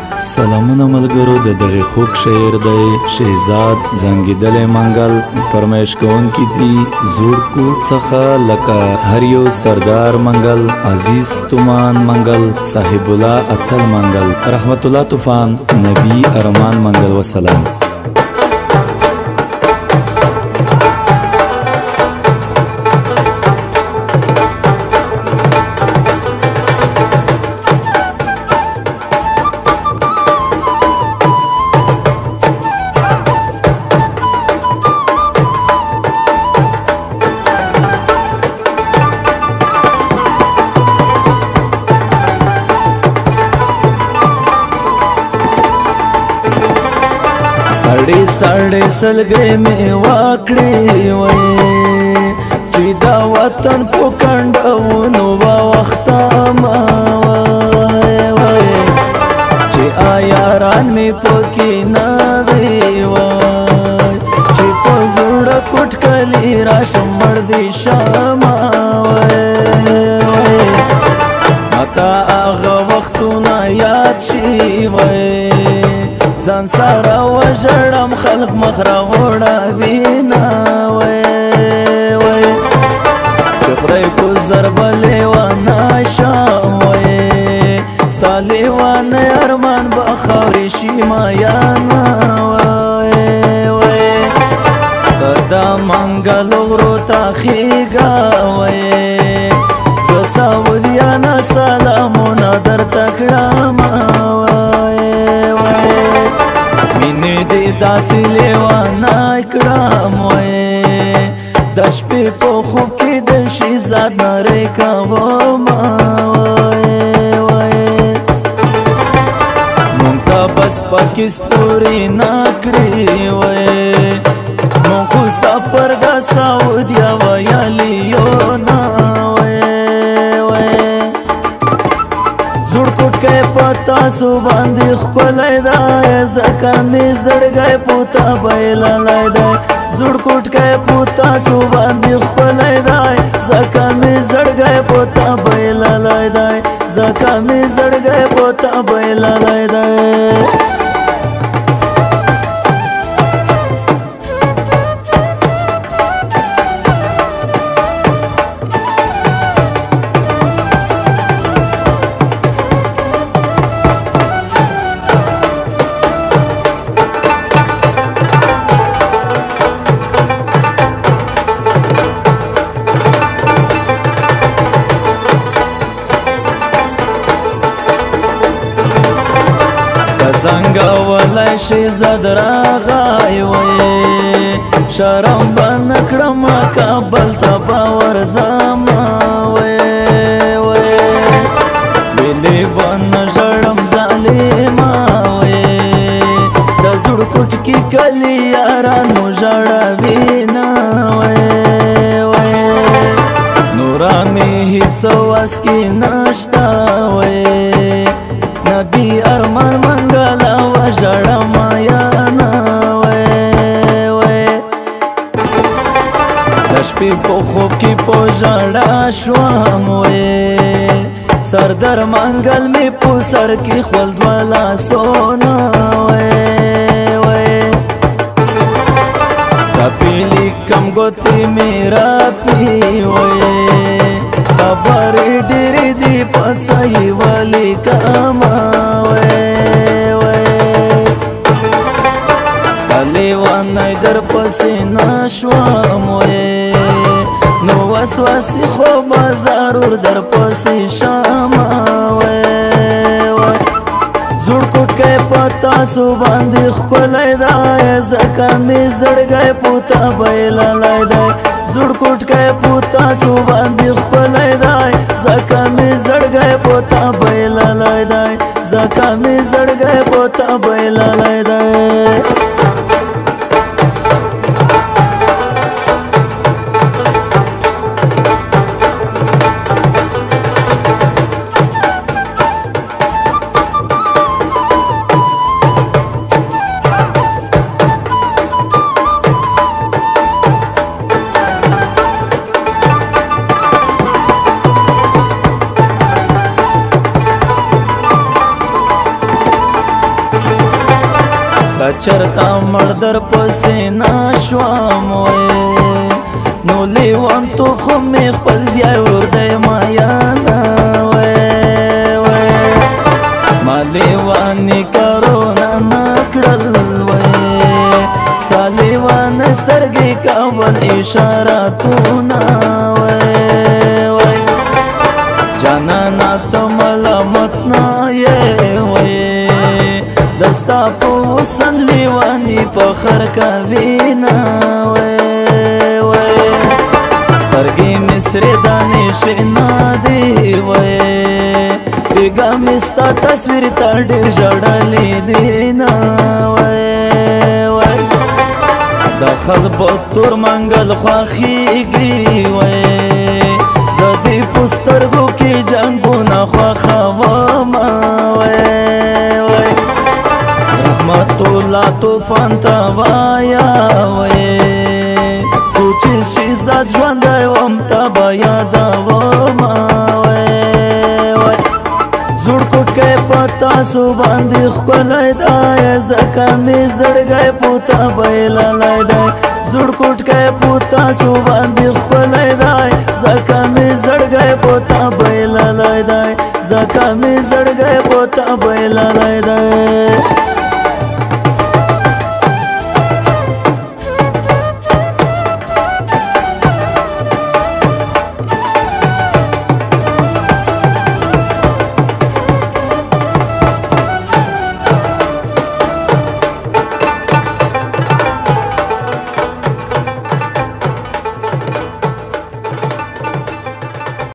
سلامونه ملګرو د دغه خوږ شعر دی شهزاد زنګېدلی منګل فرمایش کوونکي دي زوړ کوټ څخه لکه هر یو سردار منګل عزیز تومان منګل صاحب الله اتل منګل رحمت الله طوفان نبی ارمان منګل وسلام. साड़े साड़े सलगे में वाकड़ी वए चिदा वतन पुकंडवनु वक्ता मावे वए चे आयारान में पकी नावे वए चे पजुड़ कुटकली राशम मर्दी शामावे वए मता आगा वक्तुना याद शी वए ځان سره وژړم خلق مخ راغوړوینه وای وای چې خدای کو ضرب لیوانه شم وای ستا لیوانه ارمان به خاورې شي مایانه وای وای تر دا منګل غرو ته خیږه وای زه سعودیانه سلامونه درته کړم داسې لیوانا کړم وای د شپې په خوب کې د شهزاد نارې کوم وای وای مونږ ته بس پکې سپورې نه کړې وای مونږ خو سفر د سعودیا ویلی یو نه وای وای زوړ کوټ کې پتا سو باندې ښکلی دی ځکه مې زړګی پوته بایللی دی زوړ کوټ کې پوته سو باندې ښکلی دی ځکه مې زړګی پوته بایللی دی ځکه مې زړګی پوته بایللی دی څنګه ولای شهزاد راغی وای شرم بنه کړم کابل ته به ورځم وای وای ویلې بنه ژړم ظالمه وای د زوړ کوټ کې کلي یاران مو ژړوینه وای وای نوره مې هېڅ وس کې نشته وای نبی ارمان منګله وژړم یانه وای وای د شپې په خوب کې په ژړا شوم وای سردار منګل مې په سر کې خپل دوه لاسونه وای وای راپې لیکم ګوتې مې راپې وای خبرې ډېرې دي په څه یې ولیکم وای وای لیوانی در پسې نشوم وای نو وسوسې خو به ضرور در پسې شم وای وای زوړ کوټ کې په تاسو باندې ښکلی دی ځکه مې زړګی پوته بایللی دی زوړ کوټ کې په تاسو باندې ښکلی دی ځکه مې زړګی پوته بایللی دی ځکه مې زړګی پوته بایللی دی کچرتا مردر پسینا شوام وی نو لیوان تو خمی خپل زیای ورده مایانا وی ما لیوانی کارونا نکڑل وی ستا لیوان سترگی کول اشاراتونا وی جانانا تا ملامت نا وی دستا پو وسن لیوانی پخر کوینا وی سترگی مصر دانی شنا دی وی بیگا مستا تصویر تا ډیر جړلی دینا وی دخل بطور منگل خواخیگی وی زدی پسترگو کی جنگونا خواخواما وی رحمت اللہ توفان توایا وی سوچیز شیزاد جواندائی وم تبا یادا وما وی زوڑ کٹ گئے پتا سو باندی خکلائی دائی زکا می زڑ گئے پوتا بیلا لائی دائی زوڑ کٹ گئے پوتا سو باندی خکلائی دائی زکا می زڑ گئے پوتا بیلا لائی دائی زکا می زڑ گئے پوتا بیلا لائی دائی